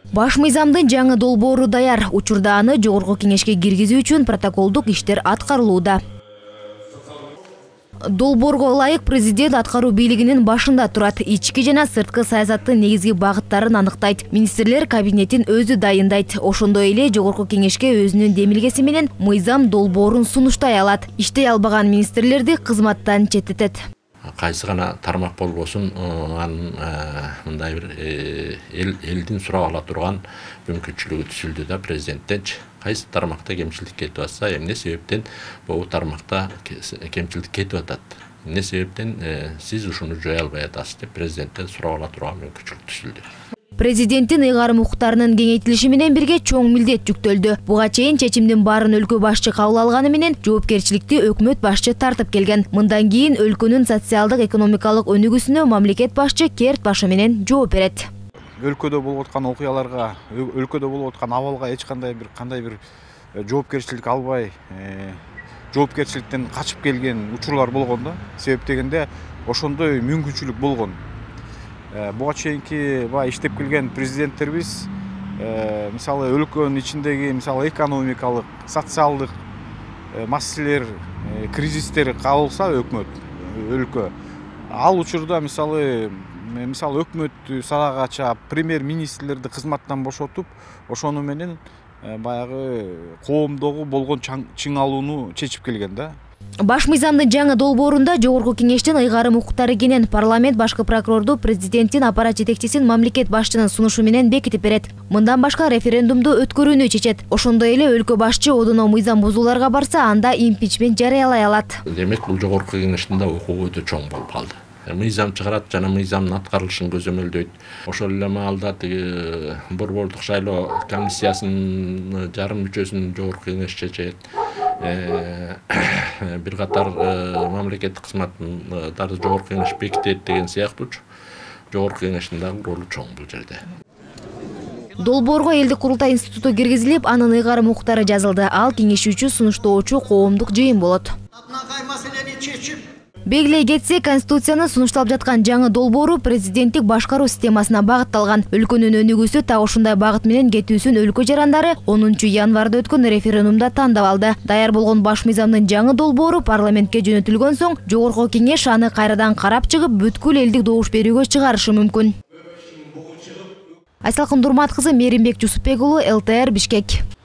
Баш мыйзамдын жаңы долбоору даяр. Учурда аны жогорку кеңешке киргизүү үчүн протоколдук иштер аткарылууда. Долбоорго ылайык президент аткаруу бийлигинин башында турат. Ички жана сырткы саясаттын негизги багыттарын аныктайт. Министрлер кабинетин өзү дайындайт. Ошондой эле жогорку кеңешке өзүнүн демилгеси менен мыйзам долбоорун сунуштай алат. Иштей албаган министрлерди кызматтан четтетет. Кайсы гана тармак болбосун, анын мындай бир элдин сурап ала турган мүмкүнчүлүгү түзүлдү да президенттенчи. Кайсы тармакта кемчилик кетип атса, эмне себептен бул тармакта кемчилик кетип атат? Эмне себептен сиз ушуну жое албай атасыз деп президенттен сурап ала турган мүмкүнчүлүк түзүлдү. Президенттин ыйгарым укуктарынын кеңейтилиши менен бирге чоң милдет жүктөлдү. Буга чейин чечимдин баарын өлкө башчы кабыл алганы менен жоопкерчиликти өкмөт башчы тартып келген. Мындан кийин өлкөнүн социалдык экономикалык өнүгүүсүнө мамлекет башчы Керт башы менен жооп берет. Өлкөдө болуп аткан окуяларга, өлкөдө болуп аткан абалга эч кандай бир жоопкерчилик албай, жоопкерчиликтен качып келген учурлар болгон да. Себеп дегенде ошондой мүмкүнчүлүк болгон. Буга чейинки иштеп келген президенттерибиз мисалы өлкөнүн ичиндеги мисалы экономикалык, социалдык маселелер, кризистер кабылса өлкө, ал учурда мисалы өкмөттү сарага чаап, премьер-министрлерди кызматтан бошотуп, ошону менен баягы коомдогу болгон чыңалууну чечип келген да. Баш мыйзамдын жаңы долбоорунда жогорку кеңештин ыйгарым укуктары кенен парламент башкы прокурорду президенттин аппарат жетекчисин мамлекет башчынын сунушу менен бекитип берет. Мындан башка референдумду өткөрүүнү чечет. Ошондой эле өлкө башчы одоно мыйзам бузууларга барса, анда импичмент жарыялай алат. Демек бул жогорку кеңештин да укугу өтө чоң болуп калды. Мыйзам чыгарат жана мыйзамдын аткарылышын көзөмөлдөйт. Ошол эле маалда тиги борбордук шайлоо комиссиясынын жарым мүчөсүн жогорку кеңеш чечет. Бир катар мамлекеттик кызматтарды жогорку кеңеш бекитет деген сыяктуу жогорку кеңештин дагы ролу чоң бул жерде. Долбоорго элдик курултай институту киргизилип, анын ыйгарым укуктары жазылды. Ал кеңешүүчү, сунуштоочу коомдук жыйын болот. Белгилей кетсек, Конституцияны сунушталып жаткан жаңы долбоору президенттик башкаруу системасына багытталган. Өлкөнүн өнүгүүсү так ушундай багыт менен кетүүсүн өлкө жарандары 10 январда өткөн референдумда тандап алды. Даяр болгон баш мыйзамдын жаңы долбоору парламентке жөнөтүлгөн соң, жогорку кеңеш аны кайрадан карап чыгып, бүткүл элдик добуш берүүгө чыгарышы мүмкүн. Айсалкын Дурмат кызы, Меримбек Жусупбек уулу, ЛТР, Бишкек.